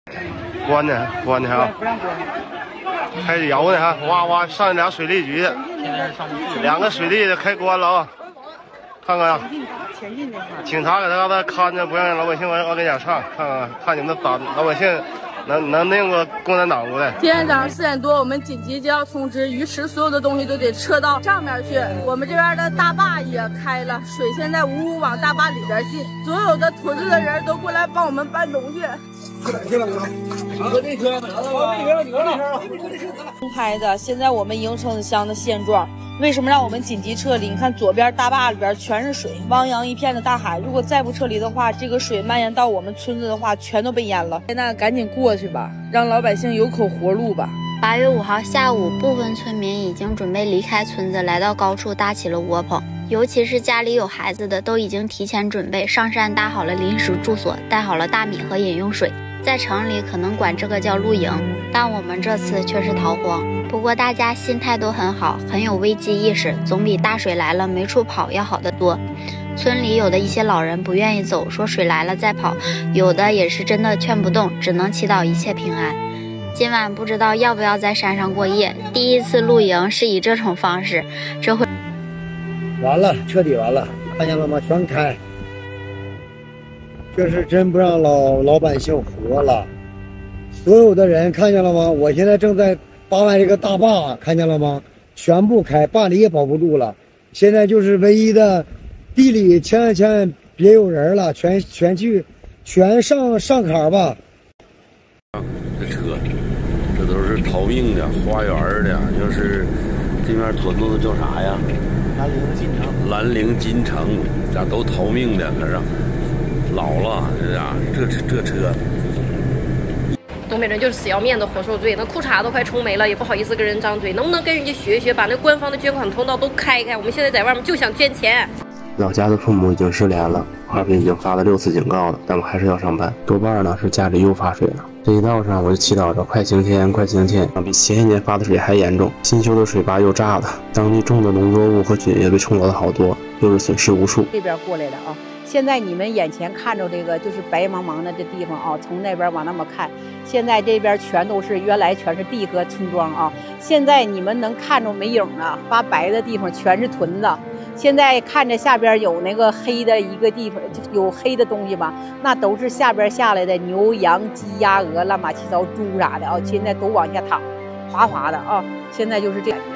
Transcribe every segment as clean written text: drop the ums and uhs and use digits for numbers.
关的啊，开始摇呢哈，哇哇上俩水利局的，2个水利的开关了啊，看看啊，警察搁那嘎达看着，不让老百姓往跟前上，看你们打老百姓。能弄个共产党过来。 今天早上4点多，我们紧急接到通知，鱼池所有的东西都得撤到上面去。我们这边的大坝也开了，水现在呜呜往大坝里边进，所有的屯子的人都过来帮我们搬东西。拍的，现在我们营城乡的现状。为什么让我们紧急撤离？你看左边大坝里边全是水，汪洋一片的大海。如果再不撤离的话，这个水蔓延到我们村子的话，全都被淹了。那赶紧过去吧，让老百姓有口活路吧。 8月5号下午，部分村民已经准备离开村子，来到高处搭起了窝棚。尤其是家里有孩子的，都已经提前准备上山搭好了临时住所，带好了大米和饮用水。在城里可能管这个叫露营，但我们这次却是逃荒。不过大家心态都很好，很有危机意识，总比大水来了没处跑要好得多。村里有的一些老人不愿意走，说水来了再跑，有的也是真的劝不动，只能祈祷一切平安。今晚不知道要不要在山上过夜，第一次露营是以这种方式，这会完了，彻底完了，看见了吗？全开，这是真不让老百姓活了。所有的人看见了吗？我现在正在扒完这个大坝，看见了吗？全部开，坝里也保不住了。现在就是唯一的地里，千万别有人了，全上坎吧。 这车，这都是逃命的，花园的，就是这边屯子叫啥呀？兰陵金城，家都逃命的，可是老了，这车。 东北人就是死要面子活受罪，那裤衩都快冲没了，也不好意思跟人张嘴，能不能跟人家学一学，把那官方的捐款通道都开开？我们现在在外面就想捐钱。 老家的父母已经失联了，哈尔滨已经发了6次警告了，但我还是要上班。多半呢是家里又发水了。这一道上我就祈祷着快晴天，快晴天，比前一年发的水还严重。新修的水坝又炸了，当地种的农作物和菌也被冲走了好多，又是损失无数。 这边过来了啊！现在你们眼前看着这个就是白茫茫的这地方啊，从那边往那么看，现在这边全都是原来全是地和村庄啊，现在你们能看着没影了，发白的地方全是屯子。现在看着下边有那个黑的一个地方，有黑的东西吧，那都是下边下来的牛羊鸡鸭鹅乱八七糟猪啥的啊，现在都往下淌，哗哗的啊，现在就是这样。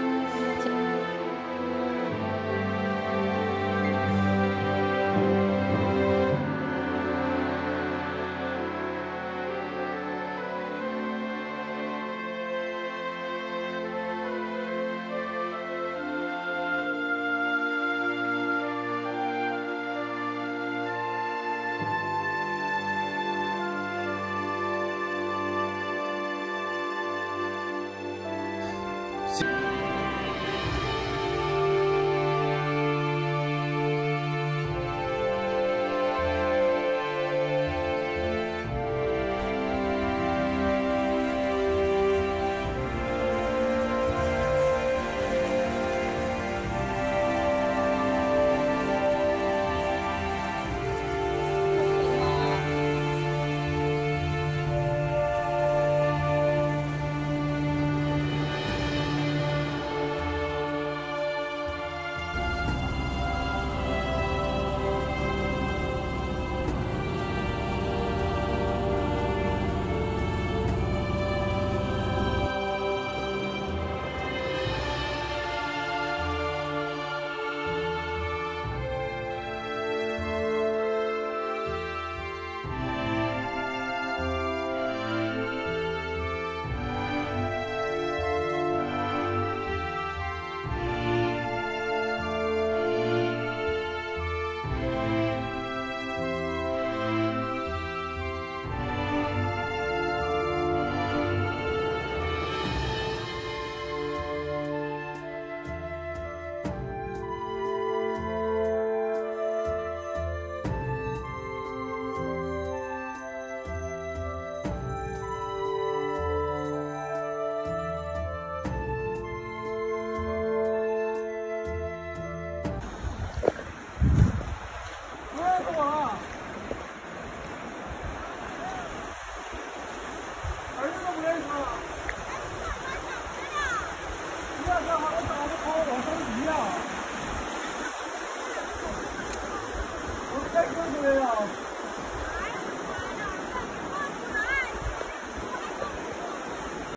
好了，打的好，往上移呀！我开车回来呀！